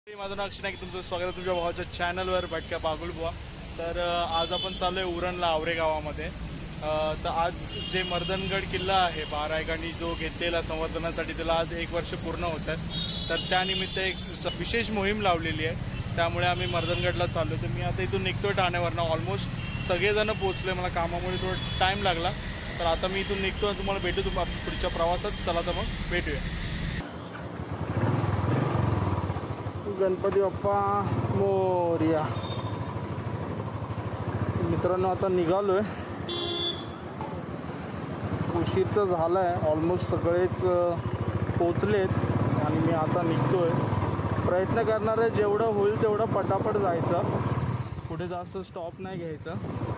माझं नाव अक्षय नाईक, तुमचं स्वागत आहे तुमच्या भावाच्या चॅनलवर भटक्या बागुलबुवा। तर आज आपण चाललो आहे उरणला आवरे गावामध्ये। तर आज जे मर्दनगड किल्ला आहे बारायकांनी जो घेतलेला संवर्धनासाठी त्याला आज 1 वर्ष पूर्ण होत आहे। तर त्यानिमित्त एक विशेष मोहीम लावलेली आहे, त्यामुळे आम्ही मर्दनगडला चाललो। तर मी आता इथून निघतोय ठाण्यावरनं, ऑलमोस्ट सगळेजण पोहोचले, मला कामामुळे थोडा टाईम लागला। तर आता मी इथून निघतो, तुम्हाला भेटू पुढच्या प्रवासात। चला तर मग भेटूया। गणपती बाप्पा मोरया। मित्रांनो आता निघालोय, उशीर तर झालाय, ऑलमोस्ट सगळेच पोचलेत आणि मी आता निघतोय। प्रयत्न करणार आहे जेवढं होईल तेवढं पटापट जायचं, कुठे जास्त स्टॉप नाही घ्यायचा।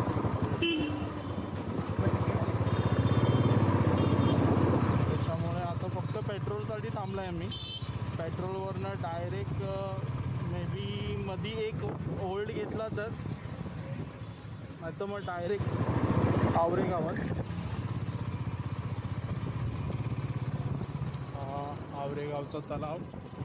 त्याच्यामुळे आता फक्त पेट्रोलसाठी थांबलाय मी। पेट्रोलवरनं डायरेक्ट मे बी मध्ये एक होल्ड घेतला तर, नाही तर मग डायरेक्ट आवरे गावात। आवरे गावचा तलाव।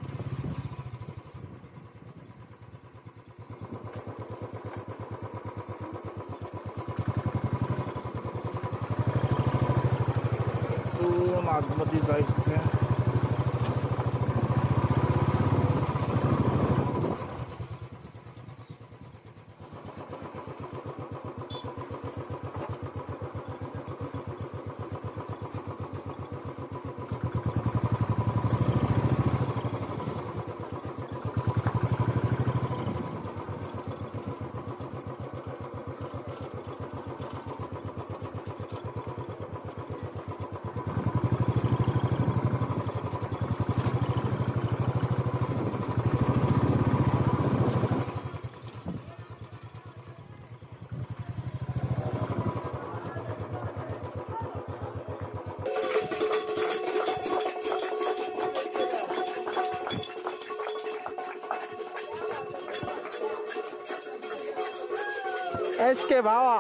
आतमध्ये जायचं। एच के भावा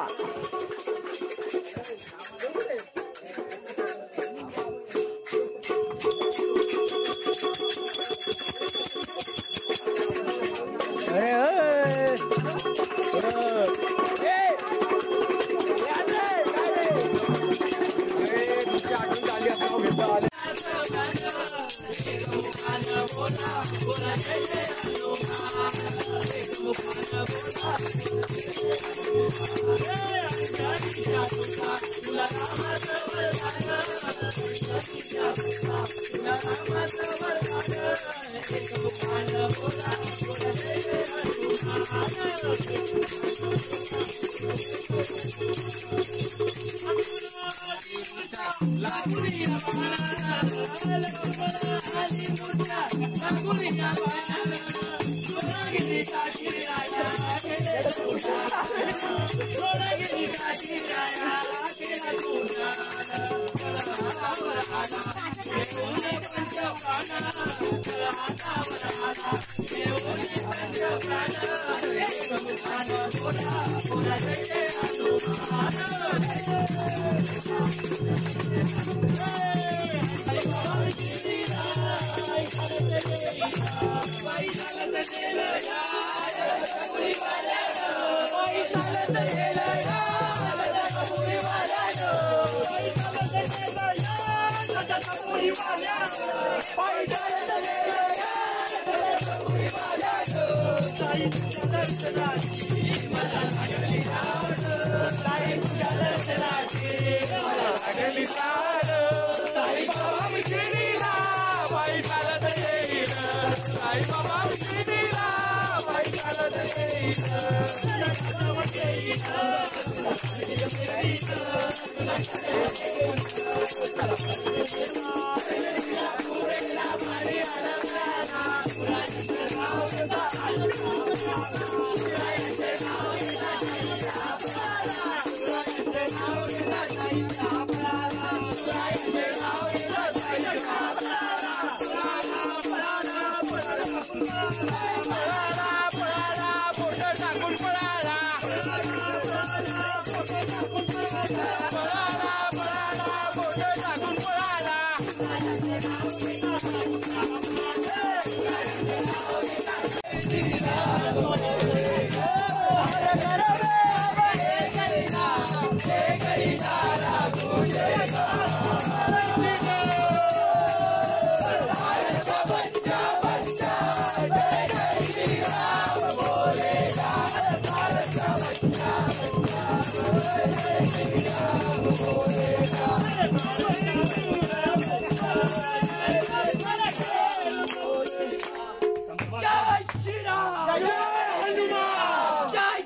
श्रीराम जय हनुमान जय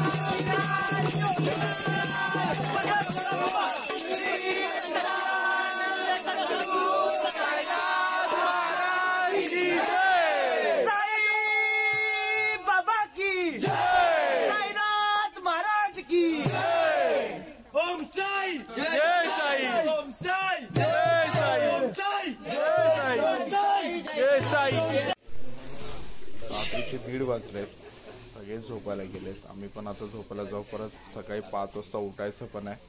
बाबा की जय, साईनाथ महाराज की जय, ओम साई जय साई, ओम साई जय साई, ओम साई जय साई, ओम साई जय साई. रात्रीचे 1:30 वाजलेत. सगळे झोपायला गेलेत. आम्ही पण आता झोपायला जाऊ. परत सकाळी 5 वाजता उठायचं पण आहे.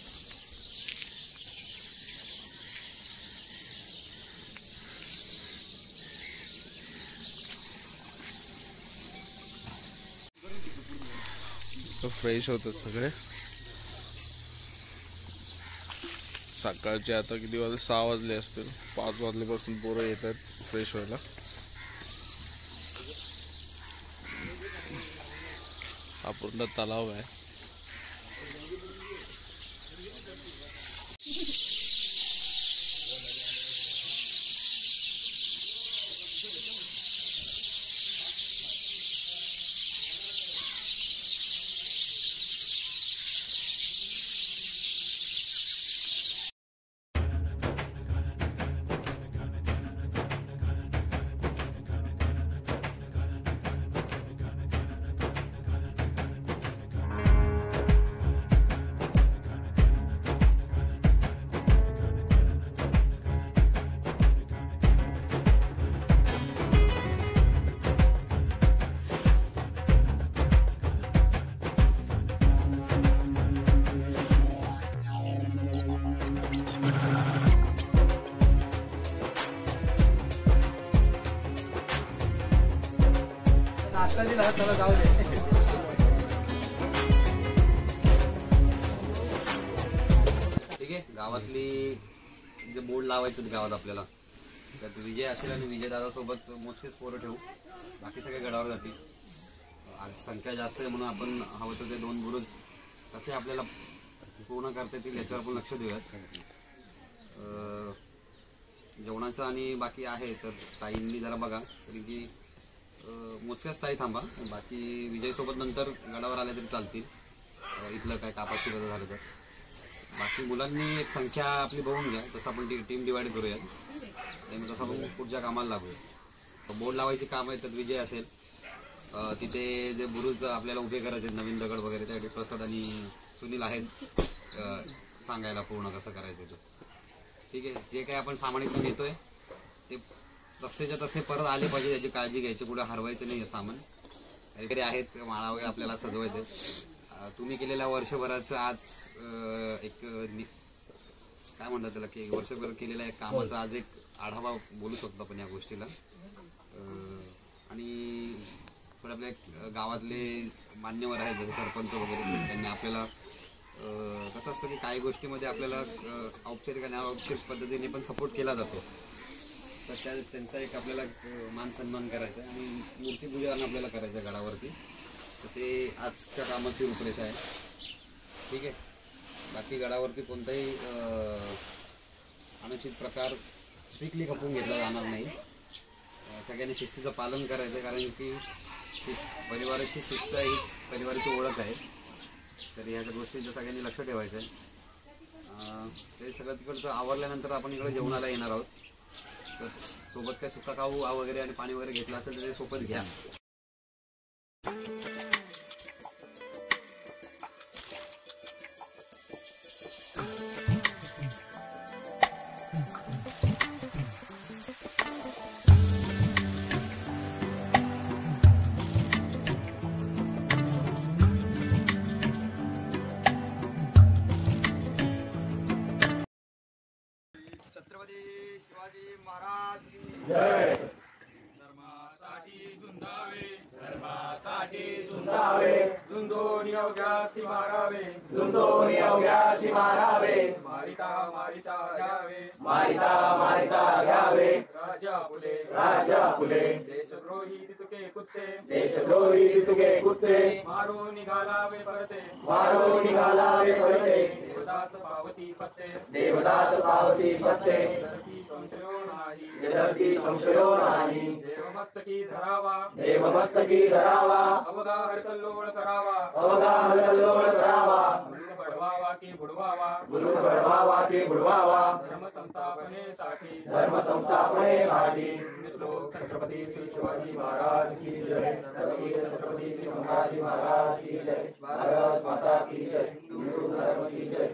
फ्रेश होतात सगळे. सकाळचे आता किती वाजले? 6 वाजले असतील. 5 वाजल्यापासून पोरं येतात फ्रेश व्हायला. हा पूर्ण तलाव आहे. चला जाऊ दे. ठीक आहे. गावातली जे बोर्ड लावायचं गावात आपल्याला, त्यात विजय असेल आणि विजय दादा सोबत मोजकेच पोरं ठेवू. बाकी सगळे गडावर जातील. आज संख्या जास्त आहे म्हणून आपण हवं तर ते 2 बुरुज कसे आपल्याला पूर्ण करता येतील याच्यावर आपण लक्ष देऊयात. जेवणाचं आणि बाकी आहे तर ताईंनी जरा बघा, तरी की मोजक्याच ताई थांबा. बाकी विजय सोबत नंतर गडावर आले तरी चालतील. इथलं काय कापाची बदल झालं तर. बाकी मुलांनी एक संख्या आपली बघून घ्या, तसं आपण टीम डिवाइड करूयात आणि तसं आपण पुढच्या कामाला लागूया. बोर्ड लावायची काम आहे, त्यात विजय असेल. तिथे जे बुरुज आपल्याला उभे करायचे नवीन दगड वगैरे, त्यासाठी प्रसाद आणि सुनील आहेत सांगायला पूर्ण कसं करायचं ते. ठीक आहे. जे काही आपण सामान इथून घेतोय ते तसेच्या तसे परत आले पाहिजे, त्याची काळजी घ्यायची. पुढे हरवायचं नाही आहे सामान. काहीतरी आहेत माळा वगैरे आपल्याला सजवायचे. तुम्ही केलेल्या वर्षभराचं आज एक काय म्हणतात त्याला, की वर्षभर केलेल्या एक कामाचा आज एक आढावा बोलू शकतो आपण या गोष्टीला. आणि थोडे आपल्या गावातले मान्यवर आहेत जसे सरपंच वगैरे, त्यांनी आपल्याला कसं असतं की काही गोष्टीमध्ये आपल्याला औपचारिक आणि अनौपचारिक पद्धतीने पण सपोर्ट केला जातो. तर त्यांचा एक आपल्याला मान सन्मान करायचा आहे आणि मूर्तीपूजन आपल्याला करायचं आहे गडावरती. तर ते आजच्या कामाची रूपरेषा आहे. ठीक आहे. बाकी गडावरती कोणताही अनुचित प्रकार स्ट्रिक्टली खपवून घेतला जाणार नाही. सगळ्यांनी शिस्तीचं पालन करायचं, कारण की परिवाराची शिस्त हीच परिवाराची ओळख आहे. तर ह्या गोष्टींचं सगळ्यांनी लक्ष ठेवायचं आहे. ते सगळं तिकडचं आवरल्यानंतर आपण इकडे जेवणाला येणार आहोत. तर सोबत काय सुका खाऊ वगैरे आणि पाणी वगैरे घेतलं असेल तर ते सोबत घ्या. छत्रपती शिवाजी महाराज जय. धर्मासाठी झुंजावे, धर्मासाठी झुंजावे, झुंजून योग्यासी मारावे, झुंजून योग्यासी मारावे, मारिता मारिता घ्यावे, मारिता मारिता घ्यावे, राजा फुले राजा फुले, देशद्रोही तुके कुत्ते देशद्रोही तुके कुत्ते मारो निघालावे परते मारो निघालावे पडते देवदास पावती पत्ते देवदास पावती पत्ते धरती संशयो नाही यदर्ती संशयो नाही देवमस्तकी धरावा देवमस्तकी धरावा अवघा हरकल्लोळ करावा अवघा हल्लोळ करावा गुरु बडवावा की बुडवावा गुरु बडवावा की बुडवावा धर्म संस्थापनेसाठी धर्म संस्थापनेसाठी श्लोक छत्रपती श्री शिवाजी महाराज की जय छत्रपती श्री संभाजी महाराज की जय भारत माता की जय हिंदू धर्म की जय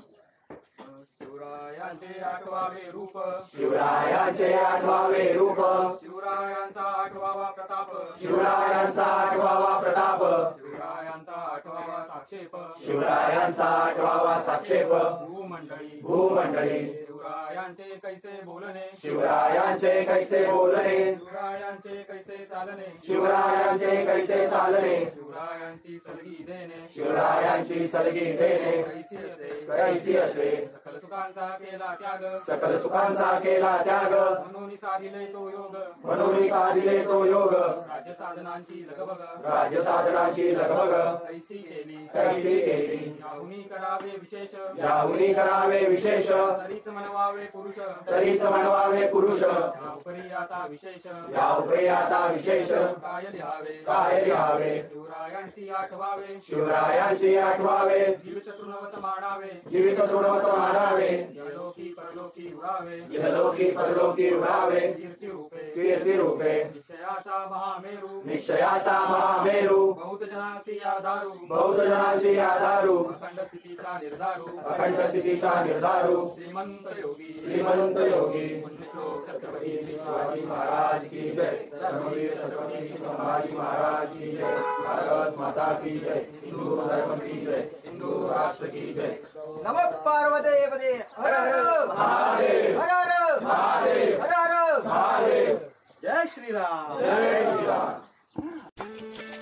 शिवरायांचे आठवावे रूप शिवरायांचे आठवावे रूप शिवरायांचा आठवावा प्रताप शिवरायांचा आठवावा प्रताप शिवरायांचा आठवावा साक्षेप शिवरायांचा आठवावा साक्षेप भूमंडळी भूमंडळी शिवरायांचे कैसे बोलणे शिवरायांचे कैसे बोलणे शिवरायांचे कैसे चालणे शिवरायांचे कैसे चालणे शिवरायांची सलगी देणे शिवरायांची सलगी देणे कैसी असे कैसी असे सकल सुखांचा केला त्याग सकल सुखांचा केला त्याग म्हणून साधिले तो योग म्हणून साधिले तो योग राज्य साधनांची लगबग राज्य साधनाची लगबग कैसी केली कैसी केली याहुनी करावे विशेष याहुनी करावे विशेष तरीच म्हणवावे पुरुष तरीच म्हणवावे पुरुष या उपरी आता विशेष या उपरी आता विशेष काय लिहावे काय लिहावे शिवरायांची आठवावे शिवरायांची आठवावे जीवित तृणवत मानावे जीवित तृणवत मानावे इहलोकी परलोकी उरावे इहलोकी परलोकी उडावे कीर्ती रूपे कीर्ती रूपे निश्चयाचा महामेरू निश्चयाचा महामेरू बहुत जनासी आधारू बौद्ध जनाची आधारू अखंड स्थितीचा निर्धारू अखंड स्थितीचा निर्धारू श्रीमंत योगी श्रीमंत योगी पुण्यश्लोक छत्रपती श्री शिवाजी महाराज की जय धर्मवीर छत्रपती श्री संभाजी महाराज की जय भारत माता की जय हिंदू धर्म की जय हिंदू राष्ट्र की जय नमः पार्वती पदे हर हर महादेव हर हर महादेव हर हर महादेव जय श्रीराम जय श्रीराम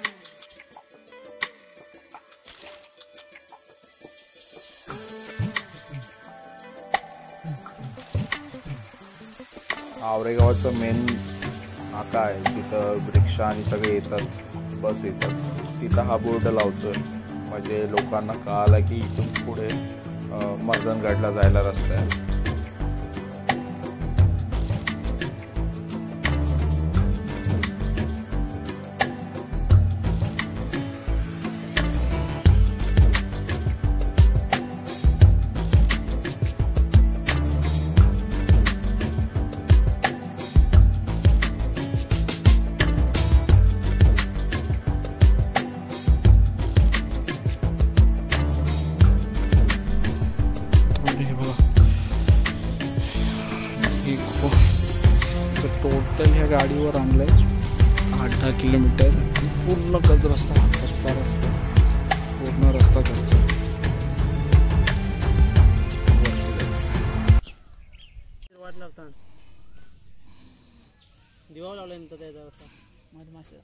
आवरेगावाचं मेन नाका आहे तिथं रिक्षा आणि सगळे येतात बस येतात तिथं हा बोर्ड लावतोय म्हणजे लोकांना कळालं की इथून पुढे मर्दनगडला जायला रस्ता आहे. टोटल ह्या गाडीवर आणलंय 8-10 किलोमीटर पूर्ण कच रस्ता कच्चा रस्ता पूर्ण रस्ता कच्चा वाट लागतात दिवा लावल्यानंतर त्याचा रस्ता मधमाशा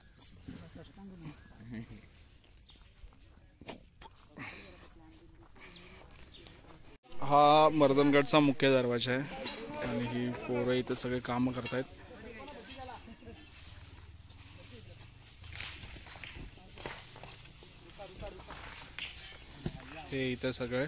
हा मर्दनगडचा मुख्य दरवाजा आहे आणि ही पोरं इथं सगळे कामं करतायत. हे इथं सगळे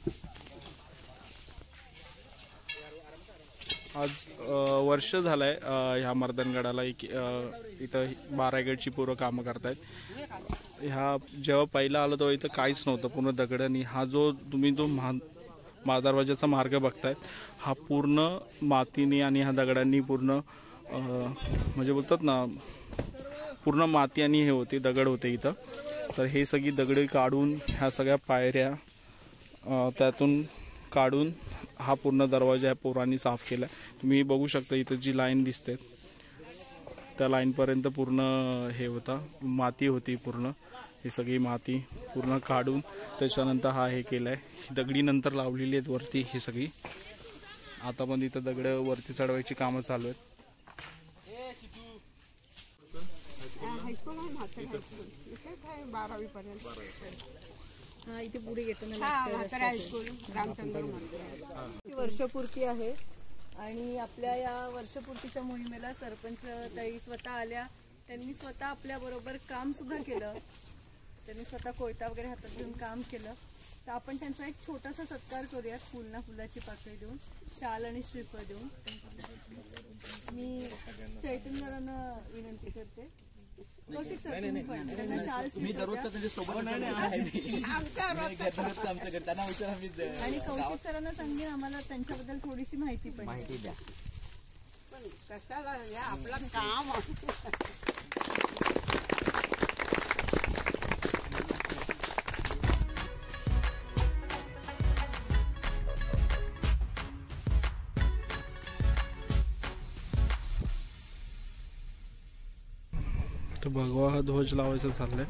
आज वर्ष झालंय ह्या मर्दनगडाला इथं बारायगडची पोरं कामं करतायत. ह्या जेव्हा पहिला आलो तेव्हा इथं काहीच नव्हतं, पूर्ण दगडांनी. हा जो तुम्ही जो दरवाजाचा मार्ग बघताय हा पूर्ण मातीने आणि ह्या दगडांनी पूर्ण म्हणजे बोलतात ना पूर्ण माती आणि हे होते दगड होते इथं. तर हे सगळी दगडे काढून ह्या सगळ्या पायऱ्या त्यातून काढून हा पूर्ण दरवाजा ह्या पोरांनी साफ केला. तुम्ही बघू शकता इथं जी लाईन दिसते त्या लाईनपर्यंत पूर्ण हे होता माती होती पूर्ण. ही सगळी माती पूर्ण काढून त्याच्यानंतर हा हे केलं आहे. दगडी नंतर लावलेली आहेत वरती ही सगळी. आता पण इथं दगड वरती चढवायची कामं चालू आहेत. इथे पुढे वर्षपूर्ती आहे आणि आपल्या या वर्षपूर्तीच्या मोहिमेला सरपंच ताई स्वतः आल्या त्यांनी स्वतः आपल्याबरोबर काम सुद्धा केलं. त्यांनी स्वतः कोयता वगैरे हातात घेऊन काम केलं. तर आपण त्यांचा एक छोटासा सत्कार करूयात, फुलाची पाकळी देऊन, शाल आणि श्रीफळ देऊन. मी चैतन्यरावांना विनंती करते. कौशिक सर तुम्ही पण त्यांना शाल श्रीफळ आणि कौशिक सरांना सांगेन आम्हाला त्यांच्याबद्दल थोडीशी माहिती पाहिजे. कशाला आपलं काम तर भगवा हा ध्वज लावायचा चाललाय.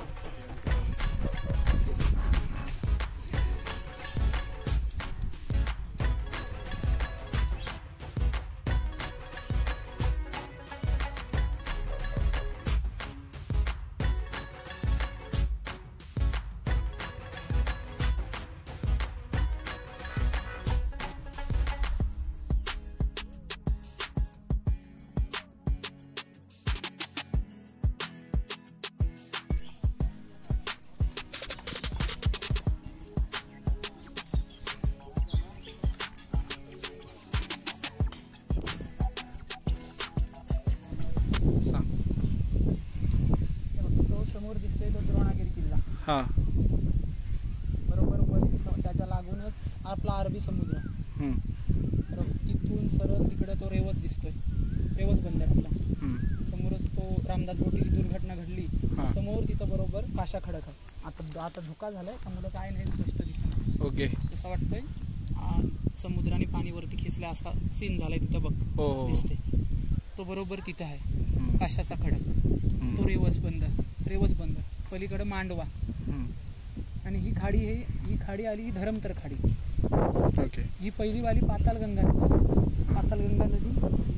समोर दिसतोय तो द्रोणागिरी किल्ला. हां बरोबर मध्ये त्याच्या लागूनच आपला अरबी समुद्र. तर तिथून सरळ तिकडे तो रेवस दिसतोय, रेवस बंदर आपला. समोरच तो रामदास बोटीची दुर्घटना घडली, समोर तिथं बरोबर काशा खडक आहे. आता धोका झालाय त्यामुळे काय नाही स्पष्ट दिसत. ओके असं वाटतंय समुद्राने पाणीवरती खेचला असा सीन झालाय तिथं बघ. दिसते तो बरोबर तिथं आहे काशाचा खडक. तो रेवस बंदर पलीकडे मांडवा. आणि ही खाडी आली ही धरमतर खाडी. ओके ही पहिली वाली पातालगंगा नदी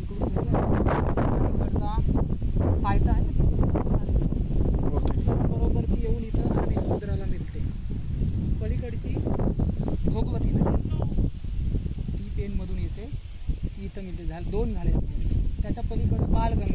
इकडचा पायथा आहे. बरोबर ती येऊन इथं अरबी समुद्राला मिळते. पलीकडची भोगवती नदी ती पेनमधून येते, इथं मिळते. दोन झाले. त्याच्या पलीकडे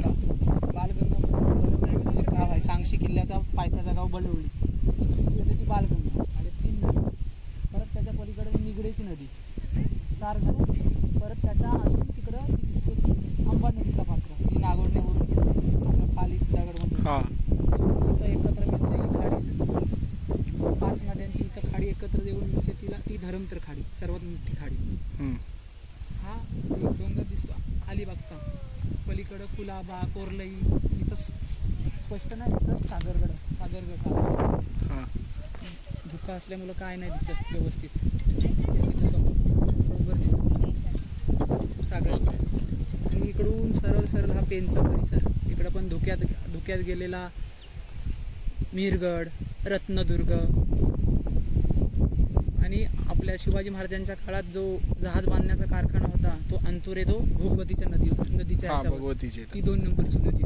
बालगंगा गाव आहे, सांगशी किल्ल्याचा पायथ्याचा गाव बलवली. ती बालगंगा आणि 3 नदी. परत त्याच्या पलीकडे निगडेची नदी 4 झाले. परत त्याच्या अजून तिकडं ती दिसते ती अंबा नदीचा पात्र, जी नागोडण्यावरून आपलं खाली सुधागडमध्ये इथं एकत्र मिळते. ही खाडी 5 नद्यांची इथं खाडी एकत्र येऊन मिळते, ती धरमतर खाडी, सर्वात मोठी खाडी. हा एक डोंगर दिसतो अलिबागचा. पलीकडं कुलाबा, कोरलई, इथं स्पष्ट नाही दिसत. सागरगड धुका असल्यामुळं काय नाही दिसत व्यवस्थित. तिथं समोर बरोबर सागर. आणि इकडून सरळ हा पेनचा परिसर. इकडं पण धुक्यात गेलेला मीरगड, रत्नदुर्ग. आणि आपल्या शिवाजी महाराजांच्या काळात जो जहाज बांधण्याचा कारखाना होता तो अंतुरे, तो भोगवतीच्या नदीच्या भगवतीची ती 2 नंबरची नदी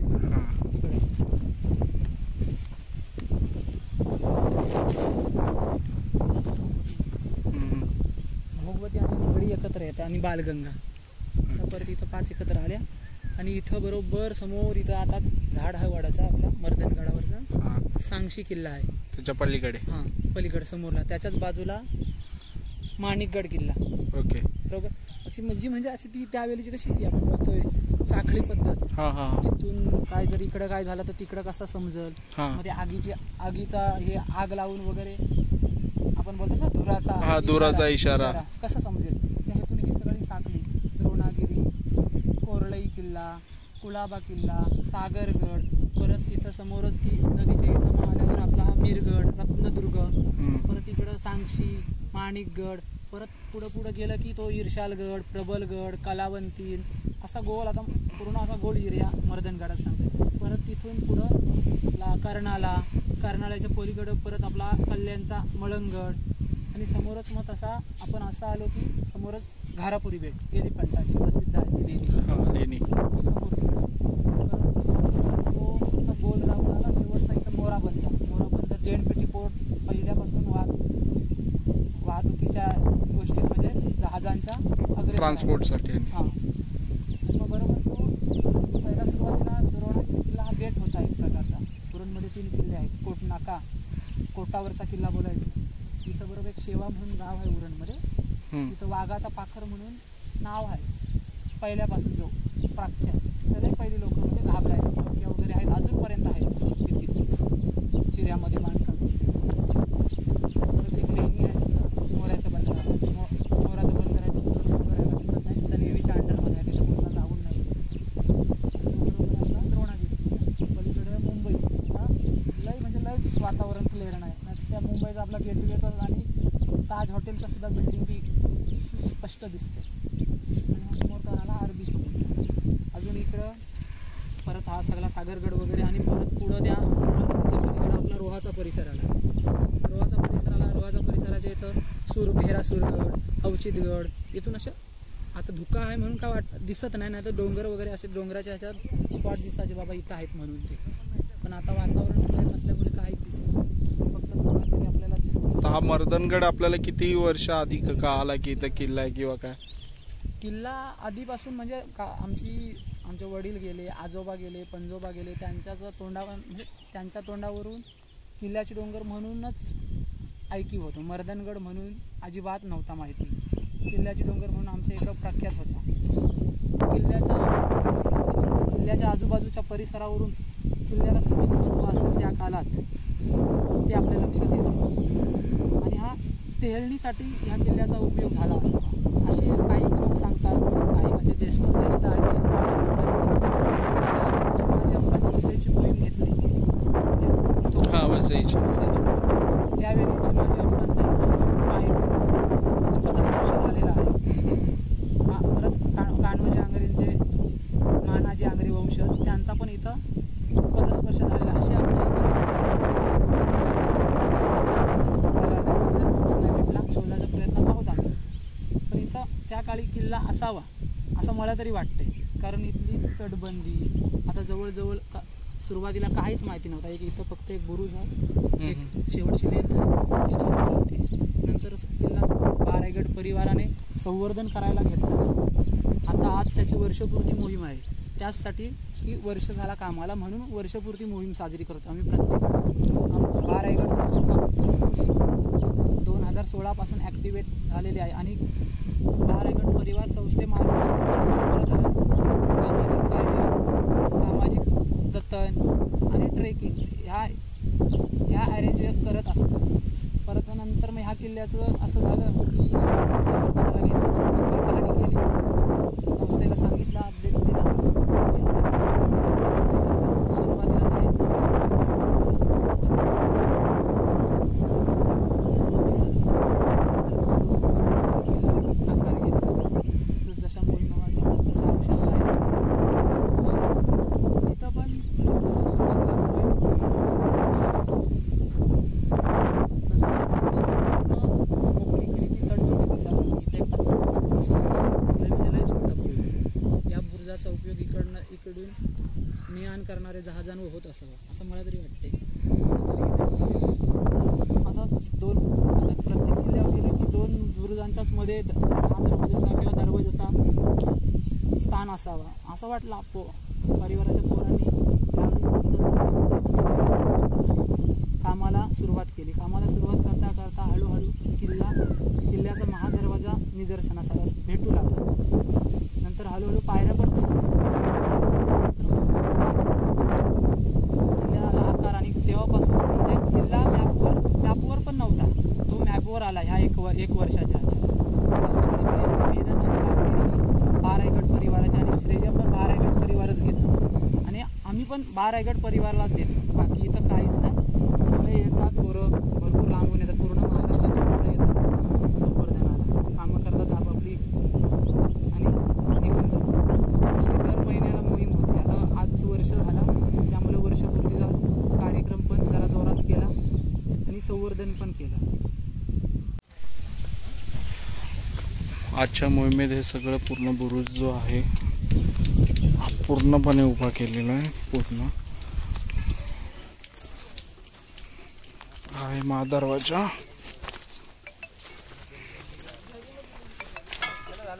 भोगवती आणि निगडी एकत्र येते आणि बालगंगा. परत इथं 5 एकत्र आल्या. आणि इथं बरोबर समोर इथं आता झाड आहे वडाचा, आपला मर्दनगडावरचा सांगशी किल्ला आहे त्याच्या पलीकडे. पलीकडे समोरला. त्याच्याच बाजूला माणिकगड किल्ला. ओके बरोबर. अशी म्हणजे अशी ती त्यावेळेची कशी आपण बघतोय साखळी पद्धत. तिथून काय जर इकडं काय झालं तर तिकडं कसं समजल. मध्ये आगीचा हे आग लावून वगैरे आपण बोलतो ना धुराचा इशारा कसा समजेल. त्या हेतून ही सगळी साखळी. द्रोणागिरी, कोरळई किल्ला, कुलाबा किल्ला, सागरगड. परत तिथं समोरच ती नदीच्या इथं आल्यावर आपला हा मीरगड, रत्नदुर्ग. परत इकडं सांगशी, माणिकगड. परत पुढं गेलं की तो इर्शालगड, प्रबलगड, कलावंतीन, असा गोल आता पूर्ण असा गोल एरिया मर्दनगडात सांगते. परत तिथून पुढं कर्नाळ्याच्या पलीकडं परत आपला कल्याणचा मळंगड. आणि समोरच मग तसा आपण असं आलो की समोरच घारापुरी बेट, एलिफंटाची प्रसिद्ध आहे लेणी. समोर तो गोल राहून आला. शेवटचा इथं मोराबंदर जेएनपीटी पोर्ट पहिल्यापासून वाहतुकीच्या गोष्टी म्हणजे जहाजांच्या ट्रान्सपोर्टसाठी. मग बरोबर तो पहिला सुरुवातीला द्रोणागिरी किल्ला हा बेट होता एक प्रकार. 3 किल्ले आहेत. कोटनाका, कोटावरचा किल्ला बोलायचा. इथं बरोबर एक शेवा म्हणून गाव आहे उरणमध्ये. तिथं वाघाचा पाखर म्हणून नाव आहे पहिल्यापासून, जो प्राख्यात. त्यालाही पहिली लोक म्हणजे घाबरायचे. चौक्या वगैरे आहेत, अजूनपर्यंत आहेत सुस्थितीत चिऱ्यामध्ये बांधकाम. परत एक लेणी आहे तिथं, मोराचं बंदर आहे. मोराचं बंदर आहे तिथं बघायला दिसत नाही, तिथं नेव्हीच्या अंडरमध्ये आहे, तिथं मुलगा जाऊन नाही. बरोबर आता द्रोणागिरी पलीकडे मुंबई. हा लय म्हणजे लयच वातावरण क्लिअर नाही. त्या मुंबईचा आपला गेटवेचा आणि ताज हॉटेलच्या सुद्धा बिल्डिंग स्पष्ट दिसते. आणि समोर करायला अरबी समुद्र. अजून इकडं परत हा सगळा सागरगड वगैरे. आणि परत पुढं त्या पलीकडं आपला रोहाचा परिसर आला. रोहाचा परिसराच्या इथं भेरासूरगड, अवचितगड. इथून असं आता धुका आहे म्हणून काय दिसत नाही, तर डोंगर वगैरे असे डोंगराच्या ह्याच्यात स्पॉट दिसायचे बाबा इथं आहेत म्हणून ते. पण आता वातावरण क्लिअर नसल्यामुळे काहीच दिसत नाही, फक्त तरी आपल्याला दिसतो. हा मर्दनगड आपल्याला किती वर्ष आधी कळाला की इथं किल्ला आहे किंवा काय? किल्ला आधीपासून म्हणजे आमचे वडील गेले, आजोबा गेले, पणजोबा गेले, त्यांच्या तोंडावरून किल्ल्याचे डोंगर म्हणूनच ऐकीव होतो. मर्दनगड म्हणून अजिबात नव्हता माहिती. किल्ल्याचे डोंगर म्हणून आमच्या इकडं प्रख्यात होता. किल्ल्याच्या आजूबाजूच्या परिसरावरून किल्ल्याला किती महत्त्व असेल त्या काळात ते आपल्या लक्षात येतं. आणि हा टेहळणीसाठी ह्या किल्ल्याचा उपयोग झाला असावा असे काही लोक सांगतात. काही असे ज्येष्ठ आहेत वसईची मोहीम घेतली. त्यावेळी चिमाजी अप्पांचा इथं पदस्पर्श झालेला आहे. परत कान्होजी आंग्रेंचे मानाजी आंग्रे वंशज त्यांचा पण इथं पदस्पर्श झालेला. असे आमच्या भेटला शोधाचा प्रयत्न पाहत आम्ही. पण इथं त्या काळी किल्ला असावा असं मला तरी वाटते. कारण इथली तटबंदी आता जवळजवळ सुरुवातीला काहीच माहिती नव्हता. इथं फक्त एक बुरुज आहे, एक शेवटची लेथ आहे, तीच फक्त होती. नंतर किल्ला बारायगड परिवाराने संवर्धन करायला घेतला. आता आज त्याची वर्षपूर्ती मोहीम आहे. त्याचसाठी की वर्ष झाला कामाला म्हणून वर्षपूर्ती मोहीम साजरी करतो आम्ही प्रत्येक. बारायगड संस्था 2016 पासून ॲक्टिवेट झालेली आहे. आणि बारायगड परिवार संस्थेमार्फत सामाजिक कार्य, सामाजिक जतन आणि ट्रेकिंग ह्या अरेंज करत असतो. परत नंतर मग ह्या किल्ल्याचं असं झालं की संवर्धनाला घेतलं, पाहणी केली, संस्थेला सांगितलं, अपडेट दिला. सुरुवातीला काहीच आकार घेतला. जशा मोहिमा वाढतात तसं औषध आहे. इथं पण मोकळी केली ती तटबंदी दिसायला. इथे या बुरुजाचा उपयोग इकडून ने-आण करणारे जहाजांवर होत असावा असं मला तरी वाटते. असाच प्रत्येक किल्ल्यावर गेलं की 2 बुरुजांच्याच मध्ये दरवाजाचा किंवा दरवाजाचा स्थान असावा असं वाटलं. परिवाराच्या पोरांनी कामाला सुरुवात केली. कामाला सुरुवात करता करता हळूहळू किल्ल्याचा महादरवाजा निदर्शनास भेटू लागला. नंतर हळूहळू पायऱ्या पण किल्ल्याला आकार. आणि तेव्हापासून म्हणजे किल्ला मॅपवर पण नव्हता, तो मॅपवर आला ह्या एक वर्षाच्या बारायगड परिवाराच्या. आणि श्रेय पण बारायगड परिवारच घेतो आणि आम्ही पण बारायगड परिवारालाच देतो. बाकी इथं काहीच नाही. सगळे येतात, पोरं भरपूर लांबून येतात, पूर्ण महाराष्ट्रातून पोरं येतात संवर्धनाला, कामं करतात आपापली आणि निघून जातात. अशी दर महिन्याला मोहीम होती. आता आज वर्ष झाला, त्यामुळे वर्षपूर्तीचा कार्यक्रम पण जरा जोरात केला आणि संवर्धन पण केलं. आजच्या मोहिमेत हे सगळं पूर्ण बुरुज जो आहे हा पूर्णपणे उभा केलेला आहे. पूर्ण आहे महादरवाजा.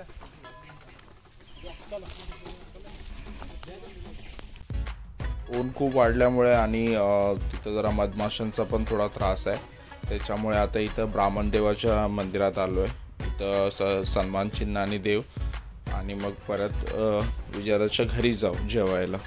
ऊन खूप वाढल्यामुळे आणि तिथं जरा मधमाशांचा पण थोडा त्रास आहे, त्याच्यामुळे आता इथं ब्राह्मण देवाच्या मंदिरात आलो आहे. इथं सन्मान चिन्हाने देव आणि मग परत विजयाच्या घरी जाऊ जेवायला.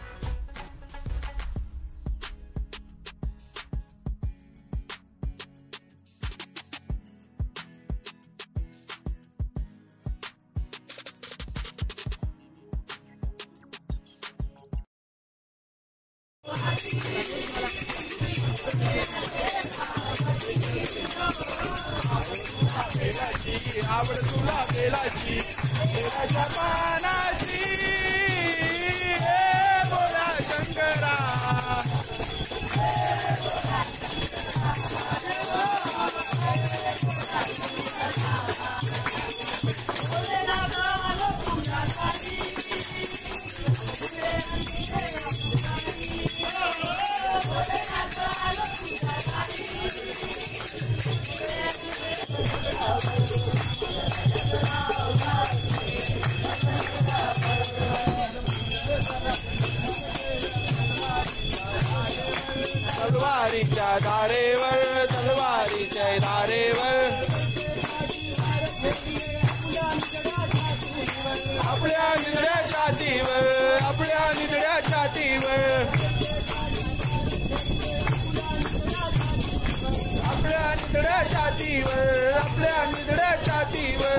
आवड तुला बेलाची बेलाच्या पानाची बोला शंकरा. तलवारीच्या धारेवर तलवारीच्या धारेवर आपल्या निधड्या छातीवर आपल्या निधड्या छातीवर आपल्या निधड्या छातीवर आपल्या निधड्या छातीवर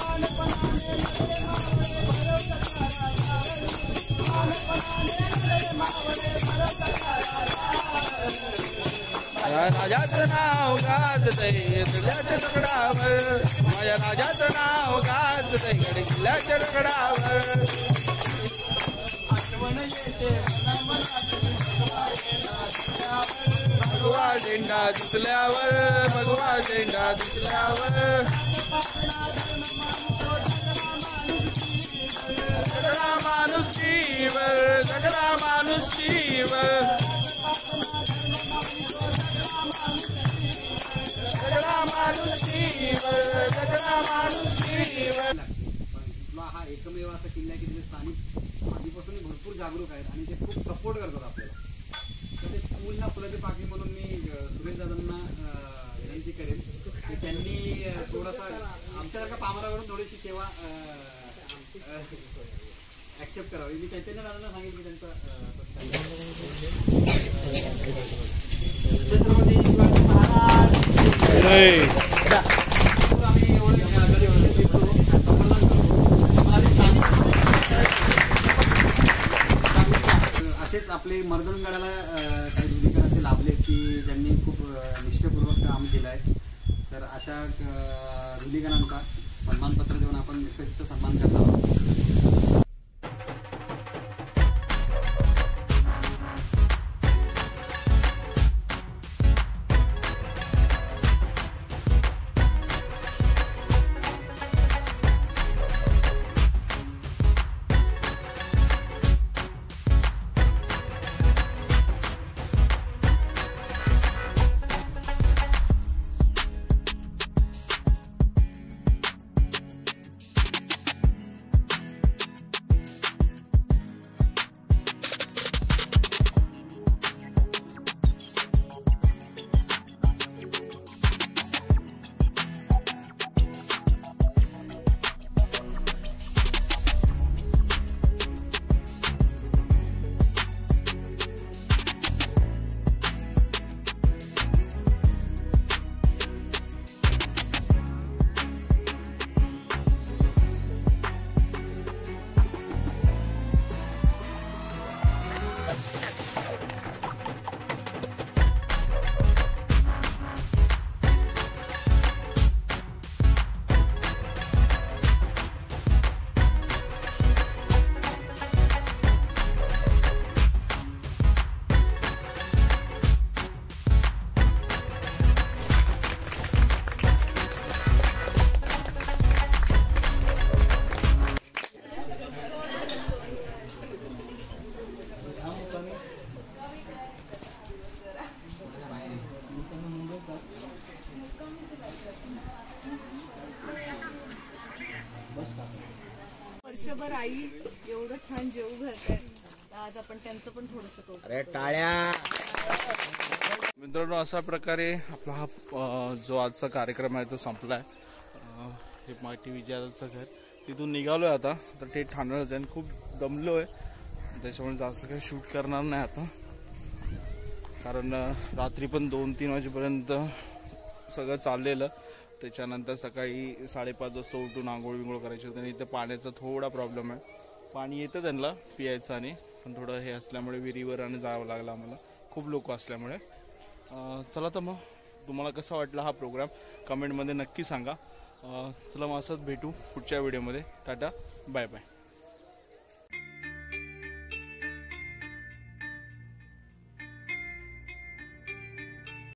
माझ्या राजाचं नाव गाजतंय किल्ल्याच्या दगडावर माझ्या राजाचं नाव गाजतंय गड किल्ल्याच्या दगडावर. आठवण येते भगवा झेंडा दिसल्यावर भगवा झेंडा दिसल्यावर दगडा माणुसकीवर दगडा माणुसकीवर दगडा माणुसकीवर दगडा माणुसकीवर. इथला हा एकमेव असा किल्ला की तिथे स्थानिक आधीपासून भरपूर जागरूक आहेत आणि ते खूप सपोर्ट करतात आपल्याला. तर ते स्कूलला फुलाची पाकळी म्हणून मी सुरेश दादांना विनंती करेन की त्यांनी थोडासा आमच्यासारखा पामरावरून थोडीशी सेवा ॲक्सेप्ट करावी. मी चैतन्य दादांना सांगितलं की त्यांचा छत्रपती शिवाजी महाराज आम्ही एवढं असेच आपले मर्दनगडाला काही भूमिका असे लाभले की ज्यांनी खूप निष्ठापूर्वक काम केलं आहे. तर अशा धुलिकणांचा सन्मानपत्र देऊन आपण निष्ठेचा सन्मान करणार आहोत. वर्षभर आई एवढं छान जेवू घालतात. आज आपण त्यांचं पण थोडंसं कौतुक अरे करू. टाळ्या. मित्रांनो, अशा प्रकारे आपला हा जो आजचा कार्यक्रम आहे तो संपला आहे. हे माटी विजयाचं घर तिथून निघालो आहे आता. तर ते ठाण्यालाच आहे आणि खूप दमलो आहे, त्याच्यामुळे जास्त काही शूट करणार नाही आता. कारण रात्री पण 2-3 वाजेपर्यंत सगळं चाललेलं. त्याच्यानंतर सकाळी 5:30 वाजता उठून आंघोळ विंघोळ करायची होती आणि इथं पाण्याचा थोडा प्रॉब्लेम आहे. पाणी येतं त्यांना पियायचं आणि पण थोडं हे असल्यामुळे विहिरीवर आणि जावं लागलं आम्हाला, खूप लोक असल्यामुळे. चला तर मग तुम्हाला कसा वाटला हा प्रोग्राम कमेंटमध्ये नक्की सांगा. चला मग असंच भेटू पुढच्या व्हिडिओमध्ये. Tata, bye bye.